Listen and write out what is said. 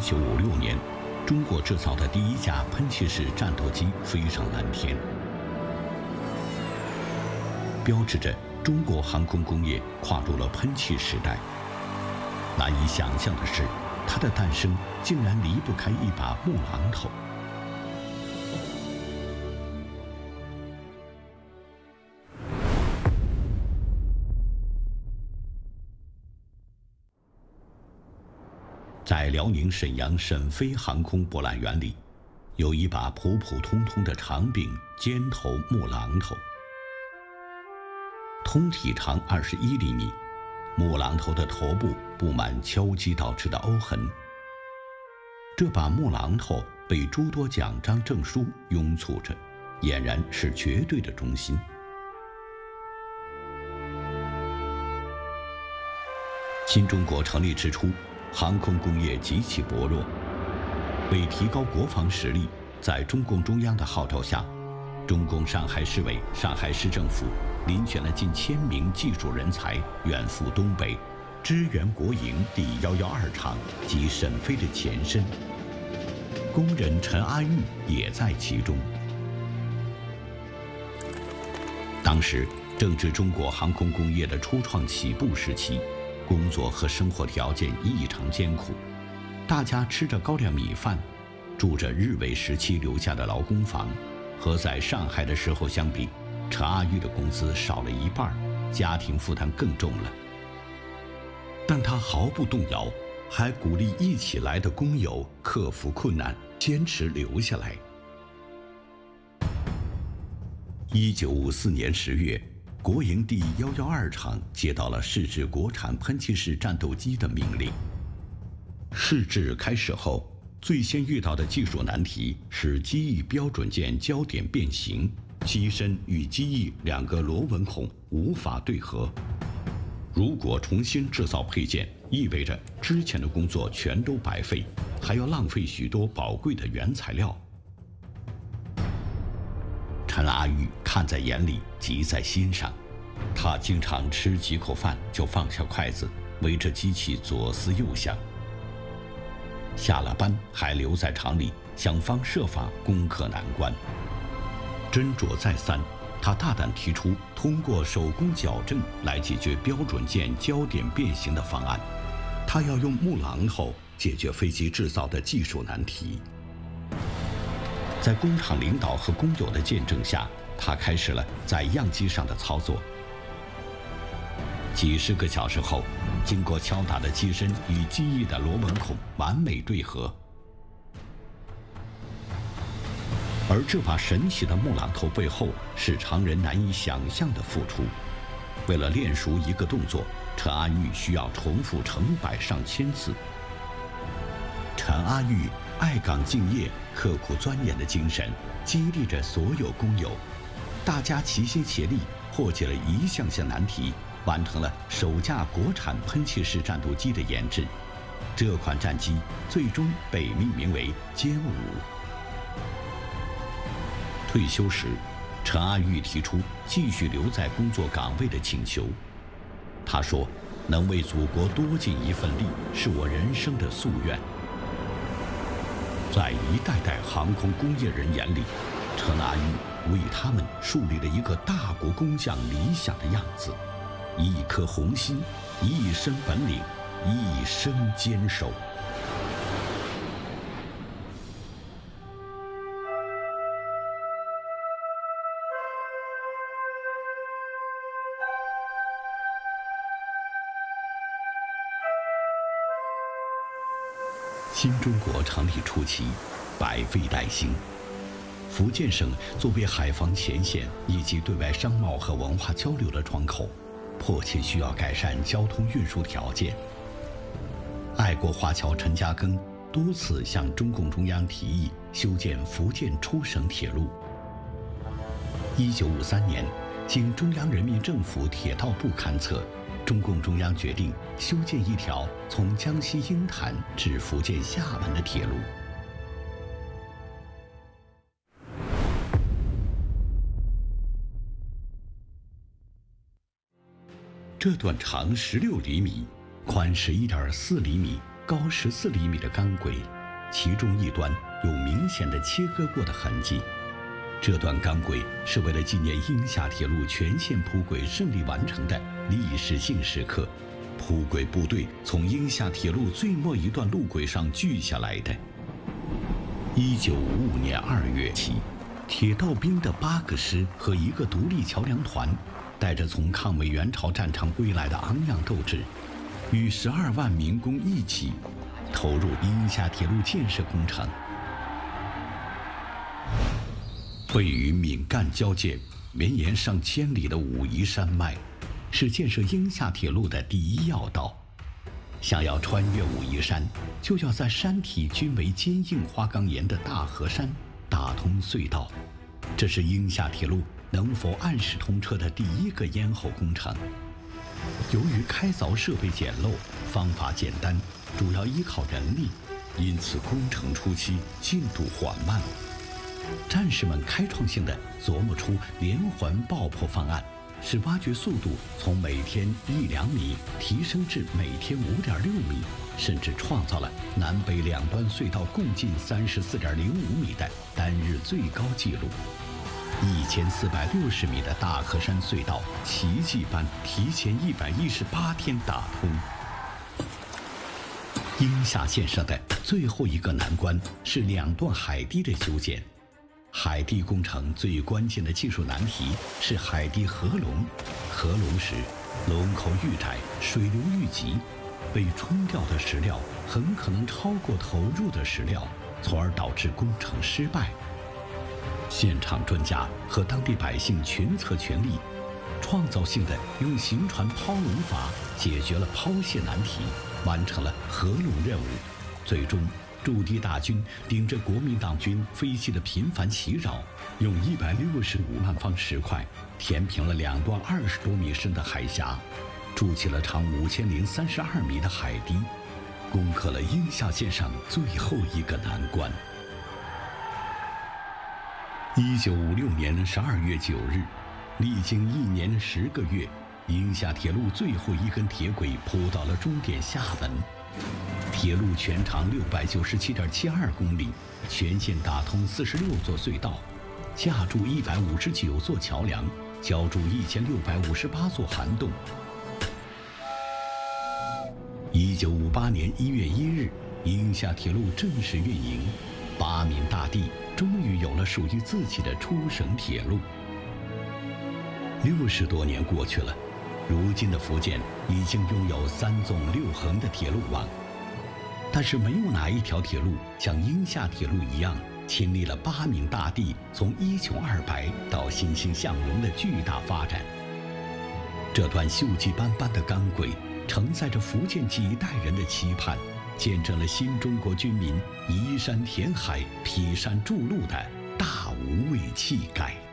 1956年，中国制造的第一架喷气式战斗机飞上蓝天，标志着中国航空工业跨入了喷气时代。难以想象的是，它的诞生竟然离不开一把木榔头。在辽宁沈阳沈飞航空博览园里，有一把普普通通的长柄尖头木榔头，通体长21厘米，木榔头的头部布满敲击导致的凹痕。这把木榔头被诸多奖章证书拥簇着，俨然是绝对的中心。新中国成立之初，航空工业极其薄弱。为提高国防实力，在中共中央的号召下，中共上海市委、上海市政府遴选了近1000名技术人才远赴东北，支援国营第112厂及沈飞的前身。工人陈阿玉也在其中。当时正值中国航空工业的初创起步时期，工作和生活条件异常艰苦，大家吃着高粱米饭，住着日伪时期留下的劳工房，和在上海的时候相比，陈阿玉的工资少了一半，家庭负担更重了。但他毫不动摇，还鼓励一起来的工友克服困难，坚持留下来。1954年10月，国营第112厂接到了试制国产喷气式战斗机的命令。试制开始后，最先遇到的技术难题是机翼标准件焦点变形，机身与机翼2个螺纹孔无法对合。如果重新制造配件，意味着之前的工作全都白费，还要浪费许多宝贵的原材料。陈阿玉看在眼里，急在心上。他经常吃几口饭就放下筷子，围着机器左思右想。下了班还留在厂里，想方设法攻克难关。斟酌再三，他大胆提出通过手工矫正来解决标准件焦点变形的方案。他要用木榔头解决飞机制造的技术难题。在工厂领导和工友的见证下，他开始了在样机上的操作。几10个小时后，经过敲打的机身与机翼的螺纹孔完美对合。而这把神奇的木榔头背后是常人难以想象的付出。为了练熟一个动作，陈阿玉需要重复成百上千次。陈阿玉爱岗敬业、刻苦钻研的精神激励着所有工友，大家齐心协力破解了一项项难题，完成了首架国产喷气式战斗机的研制。这款战机最终被命名为歼5。退休时，陈阿玉提出继续留在工作岗位的请求。他说：“能为祖国多尽一份力，是我人生的夙愿。”在一代代航空工业人眼里，陈阿玉为他们树立了一个大国工匠理想的样子。一颗红心，一身本领，一生坚守。新中国成立初期，百废待兴。福建省作为海防前线以及对外商贸和文化交流的窗口，迫切需要改善交通运输条件。爱国华侨陈嘉庚多次向中共中央提议修建福建出省铁路。1953年，经中央人民政府铁道部勘测，中共中央决定修建一条从江西鹰潭至福建厦门的铁路。这段长16厘米、宽11.4厘米、 高14厘米的钢轨，其中一端有明显的切割过的痕迹。这段钢轨是为了纪念鹰厦铁路全线铺轨顺利完成的历史性时刻，铺轨部队从鹰厦铁路最末一段路轨上锯下来的。1955年2月起，铁道兵的8个师和1个独立桥梁团，带着从抗美援朝战场归来的昂扬斗志，与12万民工一起投入鹰厦铁路建设工程。位于闽赣交界、绵延上千里的武夷山脉，是建设鹰厦铁路的第一要道。想要穿越武夷山，就要在山体均为坚硬花岗岩的大河山打通隧道。这是鹰厦铁路能否按时通车的第一个咽喉工程。由于开凿设备简陋，方法简单，主要依靠人力，因此工程初期进度缓慢。战士们开创性地琢磨出连环爆破方案，使挖掘速度从每天1-2米提升至每天5.6米，甚至创造了南北两端隧道共进34.05米的单日最高纪录。1460米的大河山隧道奇迹般提前118天打通。鹰厦建设的最后一个难关是2段海堤的修建。海堤工程最关键的技术难题是海堤合龙。合龙时，龙口愈窄，水流愈急，被冲掉的石料很可能超过投入的石料，从而导致工程失败。现场专家和当地百姓群策群力，创造性地用行船抛龙法解决了抛卸难题，完成了合龙任务。最终，驻地大军顶着国民党军飞机的频繁袭扰，用165万方石块填平了2段20多米深的海峡，筑起了长5032米的海堤，攻克了鹰厦线上最后一个难关。1956年12月9日，历经1年10个月，鹰厦铁路最后一根铁轨铺到了终点厦门。铁路全长697.72公里，全线打通46座隧道，架筑159座桥梁，浇筑1658座涵洞。1958年1月1日，鹰厦铁路正式运营，八闽大地终于有了属于自己的出省铁路。60多年过去了，如今的福建已经拥有3纵6横的铁路网，但是没有哪一条铁路像鹰厦铁路一样亲历了八闽大地从一穷二白到欣欣向荣的巨大发展。这段锈迹斑斑的钢轨承载着福建几代人的期盼，见证了新中国军民移山填海、劈山筑路的大无畏气概。